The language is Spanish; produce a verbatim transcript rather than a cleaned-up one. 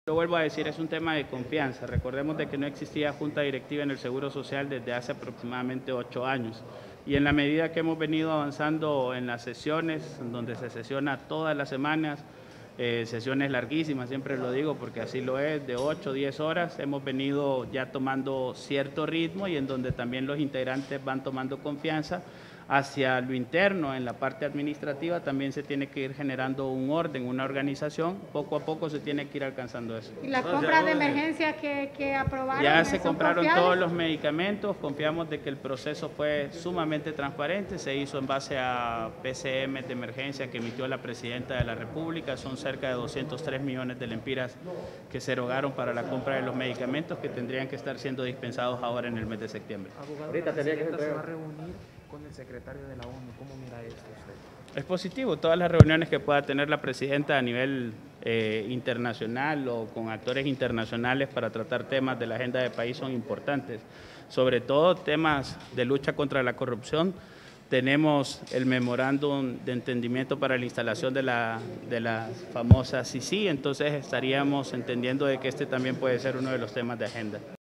Lo vuelvo a decir, es un tema de confianza. Recordemos de que no existía junta directiva en el Seguro Social desde hace aproximadamente ocho años. Y en la medida que hemos venido avanzando en las sesiones, donde se sesiona todas las semanas, eh, sesiones larguísimas, siempre lo digo porque así lo es, de ocho o diez horas, hemos venido ya tomando cierto ritmo y en donde también los integrantes van tomando confianza. Hacia lo interno, en la parte administrativa, también se tiene que ir generando un orden, una organización. Poco a poco se tiene que ir alcanzando eso. ¿Y las compras de emergencia que, que aprobaron? Ya se son compraron confiables? todos los medicamentos, confiamos de que el proceso fue sumamente transparente, se hizo en base a P C M de emergencia que emitió la Presidenta de la República, son cerca de doscientos tres millones de lempiras que se erogaron para la compra de los medicamentos que tendrían que estar siendo dispensados ahora en el mes de septiembre. Abogado, ahorita tenía que se va a reunir con el secretario de la ONU. ¿Cómo mira esto usted? Es positivo, todas las reuniones que pueda tener la Presidenta a nivel eh, internacional o con actores internacionales para tratar temas de la agenda de país son importantes, sobre todo temas de lucha contra la corrupción. Tenemos el memorándum de entendimiento para la instalación de la, de la famosa C I C I, entonces estaríamos entendiendo de que este también puede ser uno de los temas de agenda.